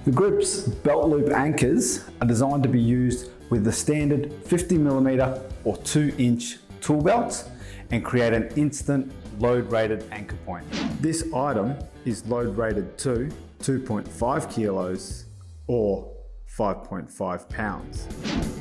The GRIPPS belt loop anchors are designed to be used with the standard 50mm or 2-inch tool belt and create an instant load rated anchor point. This item is load rated to 2.5 kilos or 5.5 pounds.